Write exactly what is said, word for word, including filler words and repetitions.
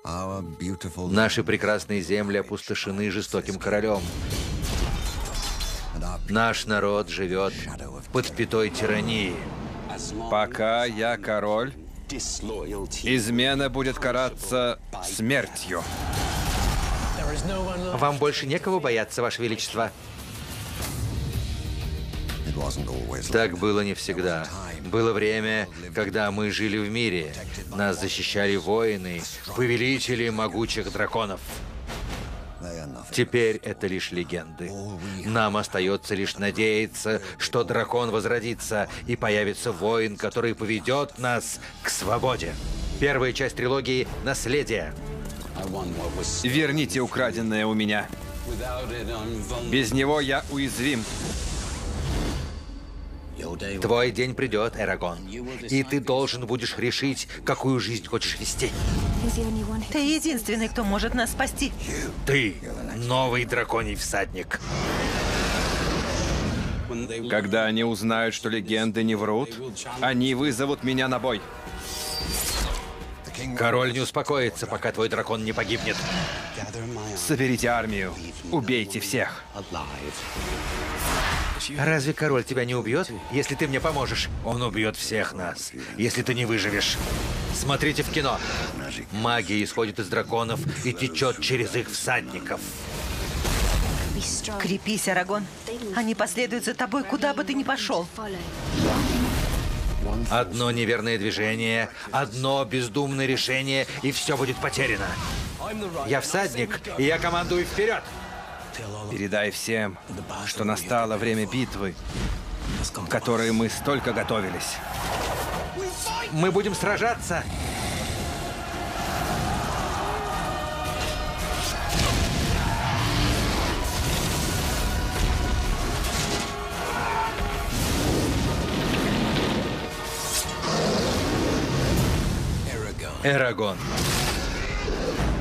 Наши прекрасные земли опустошены жестоким королем. Наш народ живет под пятой тирании. Пока я король, измена будет караться смертью. Вам больше некого бояться, Ваше Величество. Так было не всегда. Было время, когда мы жили в мире. Нас защищали воины, повелители могучих драконов. Теперь это лишь легенды. Нам остается лишь надеяться, что дракон возродится и появится воин, который поведет нас к свободе. Первая часть трилогии «Наследие». Верните украденное у меня. Без него я уязвим. Твой день придет, Эрагон, и ты должен будешь решить, какую жизнь хочешь вести. Ты единственный, кто может нас спасти. Ты новый драконий всадник. Когда они узнают, что легенды не врут, они вызовут меня на бой. Король не успокоится, пока твой дракон не погибнет. Соберите армию, убейте всех. Разве король тебя не убьет, если ты мне поможешь? Он убьет всех нас, если ты не выживешь. Смотрите в кино. Магия исходит из драконов и течет через их всадников. Крепись, Эрагон. Они последуют за тобой, куда бы ты ни пошел. Одно неверное движение, одно бездумное решение, и все будет потеряно. Я всадник, и я командую вперед. Передай всем, что настало время битвы, к которой мы столько готовились. Мы будем сражаться. Эрагон.